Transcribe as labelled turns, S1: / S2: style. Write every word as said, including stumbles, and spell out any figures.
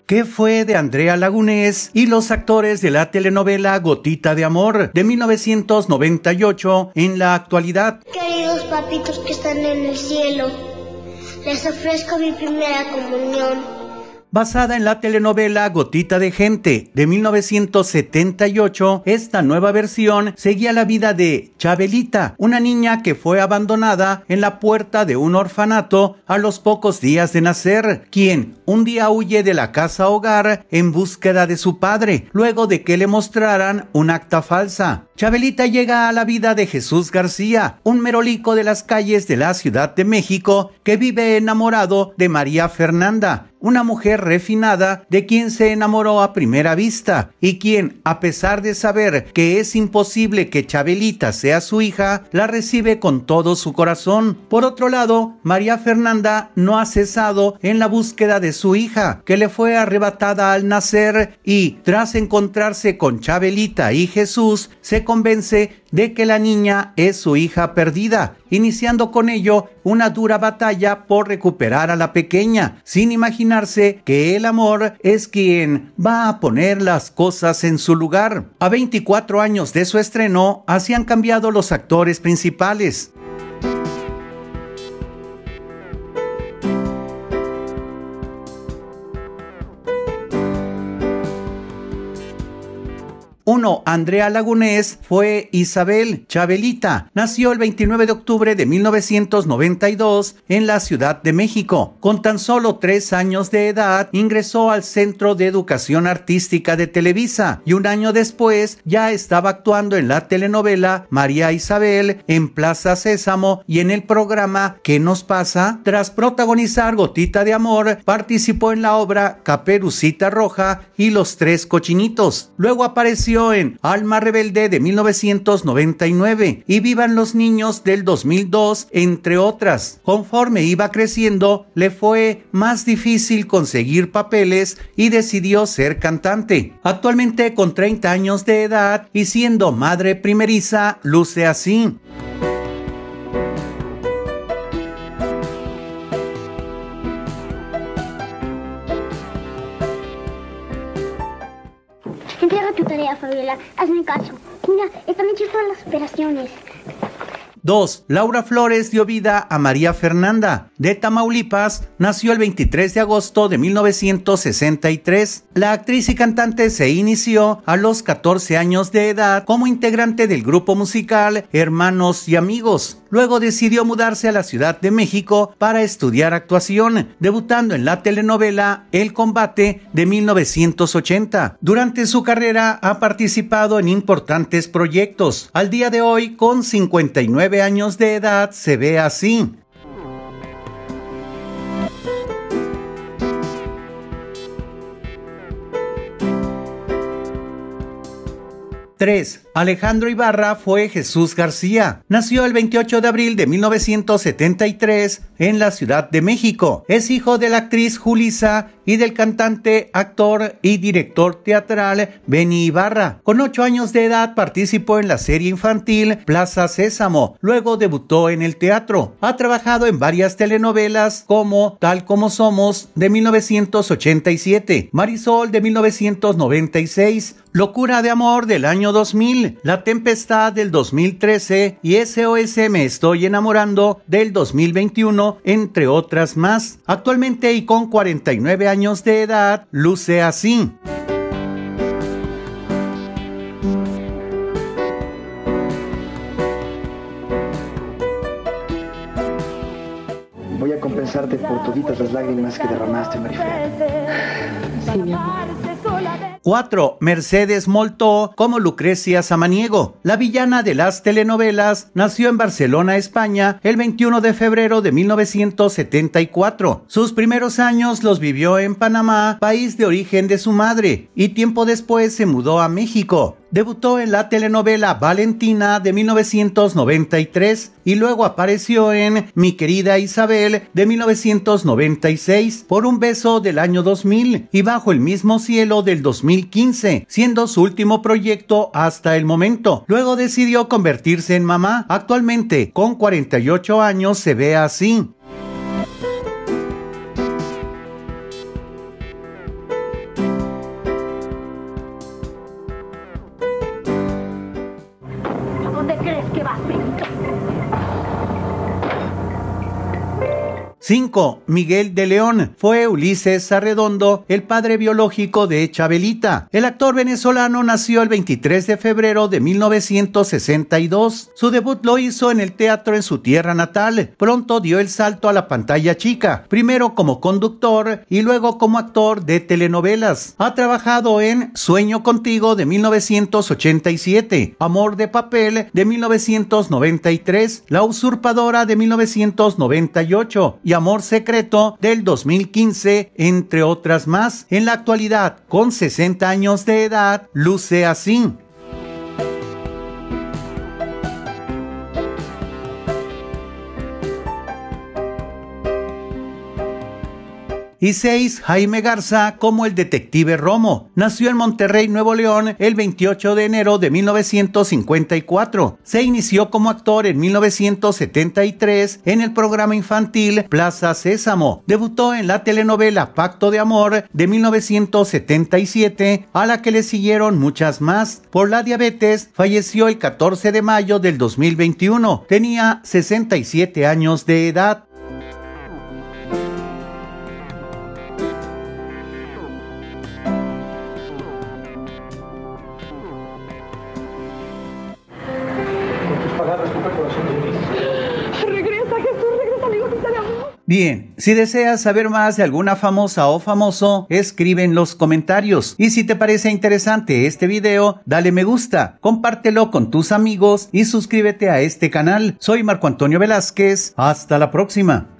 S1: ¿Qué fue de Andrea Lagunés y los actores de la telenovela Gotita de Amor de mil novecientos noventa y ocho en la actualidad?
S2: Queridos papitos que están en el cielo, les ofrezco mi primera comunión.
S1: Basada en la telenovela Gotita de Gente de mil novecientos setenta y ocho, esta nueva versión seguía la vida de Chabelita, una niña que fue abandonada en la puerta de un orfanato a los pocos días de nacer, quien un día huye de la casa hogar en búsqueda de su padre, luego de que le mostraran un acta falsa. Chabelita llega a la vida de Jesús García, un merolico de las calles de la Ciudad de México que vive enamorado de María Fernanda, una mujer refinada de quien se enamoró a primera vista y quien, a pesar de saber que es imposible que Chabelita sea su hija, la recibe con todo su corazón. Por otro lado, María Fernanda no ha cesado en la búsqueda de su hija, que le fue arrebatada al nacer, y tras encontrarse con Chabelita y Jesús, se convence de que la niña es su hija perdida, iniciando con ello una dura batalla por recuperar a la pequeña, sin imaginarse que el amor es quien va a poner las cosas en su lugar. A veinticuatro años de su estreno, así han cambiado los actores principales. uno. Andrea Lagunés fue Isabel Chabelita. Nació el veintinueve de octubre de mil novecientos noventa y dos en la Ciudad de México. Con tan solo tres años de edad, ingresó al Centro de Educación Artística de Televisa y un año después ya estaba actuando en la telenovela María Isabel, en Plaza Sésamo y en el programa ¿Qué nos pasa? Tras protagonizar Gotita de Amor, participó en la obra Caperucita Roja y Los Tres Cochinitos. Luego apareció en Alma Rebelde de mil novecientos noventa y nueve y Vivan los Niños del dos mil dos, entre otras. Conforme iba creciendo, le fue más difícil conseguir papeles y decidió ser cantante. Actualmente, con treinta años de edad y siendo madre primeriza, luce así.
S2: Entrega tu tarea, Fabiola. Hazme caso. Mira, están hechas todas las operaciones.
S1: dos. Laura Flores dio vida a María Fernanda. De Tamaulipas, nació el veintitrés de agosto de mil novecientos sesenta y tres. La actriz y cantante se inició a los catorce años de edad como integrante del grupo musical Hermanos y Amigos. Luego decidió mudarse a la Ciudad de México para estudiar actuación, debutando en la telenovela El Combate de mil novecientos ochenta. Durante su carrera ha participado en importantes proyectos. Al día de hoy, con cincuenta y nueve años de edad, se ve así. tres. Alejandro Ibarra fue Jesús García. Nació el veintiocho de abril de mil novecientos setenta y tres en la Ciudad de México. Es hijo de la actriz Julissa y del cantante, actor y director teatral Benny Ibarra. Con ocho años de edad participó en la serie infantil Plaza Sésamo. Luego debutó en el teatro. Ha trabajado en varias telenovelas como Tal como Somos de mil novecientos ochenta y siete, Marisol de mil novecientos noventa y seis, Locura de Amor del año dos mil, La Tempestad del dos mil trece y S O S Me Estoy Enamorando del dos mil veintiuno, entre otras más. Actualmente, y con cuarenta y nueve años de edad, luce así.
S3: Voy a compensarte por toditas las lágrimas que derramaste, Marifé.
S4: Sí, mi amor.
S1: cuatro. Mercedes Moltó como Lucrecia Samaniego. La villana de las telenovelas nació en Barcelona, España, el veintiuno de febrero de mil novecientos setenta y cuatro. Sus primeros años los vivió en Panamá, país de origen de su madre, y tiempo después se mudó a México. Debutó en la telenovela Valentina de mil novecientos noventa y tres y luego apareció en Mi querida Isabel de mil novecientos noventa y seis, Por un beso del año dos mil y Bajo el mismo cielo del dos mil quince, siendo su último proyecto hasta el momento. Luego decidió convertirse en mamá. Actualmente, con cuarenta y ocho años, se ve así.
S5: crees que vas, Benito?
S1: cinco. Miguel de León. Fue Ulises Arredondo, el padre biológico de Chabelita. El actor venezolano nació el veintitrés de febrero de mil novecientos sesenta y dos. Su debut lo hizo en el teatro en su tierra natal. Pronto dio el salto a la pantalla chica, primero como conductor y luego como actor de telenovelas. Ha trabajado en Sueño contigo de mil novecientos ochenta y siete, Amor de papel de mil novecientos noventa y tres, La usurpadora de mil novecientos noventa y ocho y Amor secreto del dos mil quince, entre otras más. En la actualidad, con sesenta años de edad, luce así. Y seis. Jaime Garza como el detective Romo. Nació en Monterrey, Nuevo León, el veintiocho de enero de mil novecientos cincuenta y cuatro. Se inició como actor en mil novecientos setenta y tres en el programa infantil Plaza Sésamo. Debutó en la telenovela Pacto de Amor de mil novecientos setenta y siete, a la que le siguieron muchas más. Por la diabetes, falleció el catorce de mayo del dos mil veintiuno. Tenía sesenta y siete años de edad.
S5: Regresa, Jesús, regresa, mi gotita de amor.
S1: Bien, si deseas saber más de alguna famosa o famoso, escribe en los comentarios. Y si te parece interesante este video, dale me gusta, compártelo con tus amigos y suscríbete a este canal. Soy Marco Antonio Velázquez. Hasta la próxima.